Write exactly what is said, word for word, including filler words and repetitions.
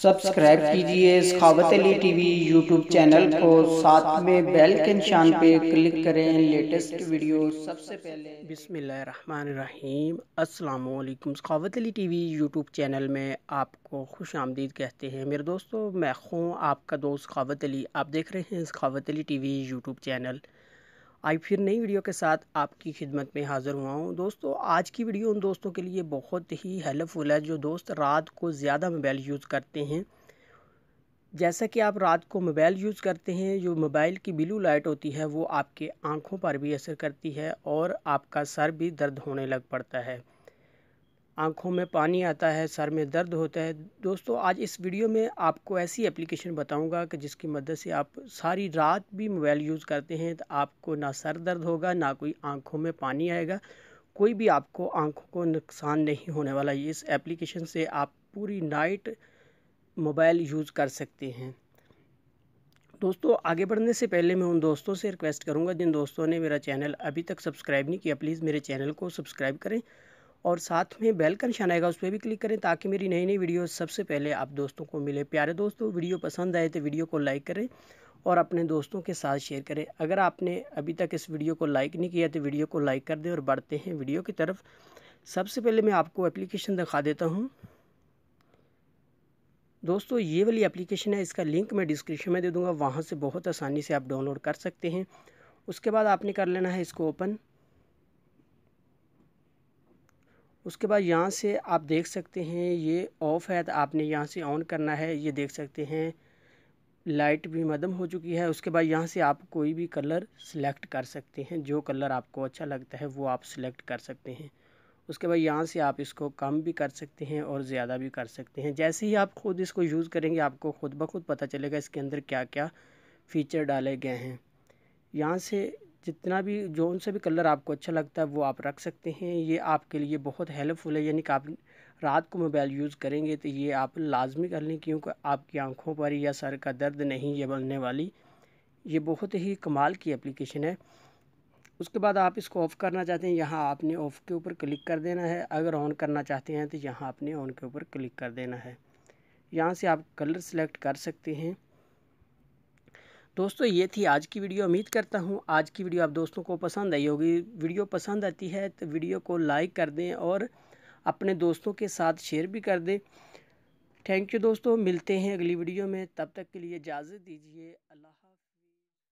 Subscribe कीजिए Sakhawat Ali TV YouTube channel को, साथ में बेल के निशान पे क्लिक करें लेटेस्ट वीडियो सबसे पहले। बिस्मिल्लाहिर्रहमानिर्रहीम। अस्सलाम वालेकुम। Sakhawat Ali TV YouTube channel में आपको खुश आमदीद कहते हैं मेरे दोस्तों। मैं हूँ आपका दोस्त सखावत अली। आप देख रहे हैं Sakhawat Ali TV YouTube channel. आज फिर नई वीडियो के साथ आपकी खिदमत में हाज़िर हुआ हूँ। दोस्तों आज की वीडियो उन दोस्तों के लिए बहुत ही हेल्पफुल है जो दोस्त रात को ज़्यादा मोबाइल यूज़ करते हैं। जैसा कि आप रात को मोबाइल यूज़ करते हैं, जो मोबाइल की ब्लू लाइट होती है वो आपके आँखों पर भी असर करती है और आपका सर भी दर्द होने लग पड़ता है। आँखों में पानी आता है, सर में दर्द होता है। दोस्तों आज इस वीडियो में आपको ऐसी एप्लीकेशन बताऊंगा कि जिसकी मदद से आप सारी रात भी मोबाइल यूज़ करते हैं तो आपको ना सर दर्द होगा, ना कोई आँखों में पानी आएगा, कोई भी आपको आँखों को नुकसान नहीं होने वाला। इस एप्लीकेशन से आप पूरी नाइट मोबाइल यूज़ कर सकते हैं। दोस्तों आगे बढ़ने से पहले मैं उन दोस्तों से रिक्वेस्ट करूंगा जिन दोस्तों ने मेरा चैनल अभी तक सब्सक्राइब नहीं किया, प्लीज़ मेरे चैनल को सब्सक्राइब करें और साथ में बेल का निशान आएगा उस पर भी क्लिक करें ताकि मेरी नई नई वीडियो सबसे पहले आप दोस्तों को मिले। प्यारे दोस्तों वीडियो पसंद आए तो वीडियो को लाइक करें और अपने दोस्तों के साथ शेयर करें। अगर आपने अभी तक इस वीडियो को लाइक नहीं किया तो वीडियो को लाइक कर दें और बढ़ते हैं वीडियो की तरफ। सबसे पहले मैं आपको एप्लीकेशन दिखा देता हूँ। दोस्तों ये वाली एप्लीकेशन है, इसका लिंक मैं डिस्क्रिप्शन में दे दूंगा, वहाँ से बहुत आसानी से आप डाउनलोड कर सकते हैं। उसके बाद आपने कर लेना है इसको ओपन। उसके बाद यहाँ से आप देख सकते हैं ये ऑफ़ है तो आपने यहाँ से ऑन करना है। ये देख सकते हैं लाइट भी मदम हो चुकी है। उसके बाद यहाँ से आप कोई भी कलर सिलेक्ट कर सकते हैं, जो कलर आपको अच्छा लगता है वो आप सिलेक्ट कर सकते हैं। उसके बाद यहाँ से आप इसको कम भी कर सकते हैं और ज़्यादा भी कर सकते हैं। जैसे ही आप ख़ुद इसको यूज़ करेंगे आपको ख़ुद ब खुद पता चलेगा इसके अंदर क्या क्या फ़ीचर डाले गए हैं। यहाँ से जितना भी जो से भी कलर आपको अच्छा लगता है वो आप रख सकते हैं। ये आपके लिए बहुत हेल्पफुल है, यानी कि आप रात को मोबाइल यूज़ करेंगे तो ये आप लाजमी कर लें, क्योंकि आपकी आँखों पर या सर का दर्द नहीं ये बनने वाली। ये बहुत ही कमाल की एप्लीकेशन है। उसके बाद आप इसको ऑफ़ करना चाहते हैं, यहाँ आपने ऑफ़ के ऊपर क्लिक कर देना है। अगर ऑन करना चाहते हैं तो यहाँ आपने ऑन के ऊपर क्लिक कर देना है। यहाँ से आप कलर सेलेक्ट कर सकते हैं। दोस्तों ये थी आज की वीडियो। उम्मीद करता हूँ आज की वीडियो आप दोस्तों को पसंद आई होगी। वीडियो पसंद आती है तो वीडियो को लाइक कर दें और अपने दोस्तों के साथ शेयर भी कर दें। थैंक यू दोस्तों, मिलते हैं अगली वीडियो में, तब तक के लिए इजाज़त दीजिए। अल्लाह।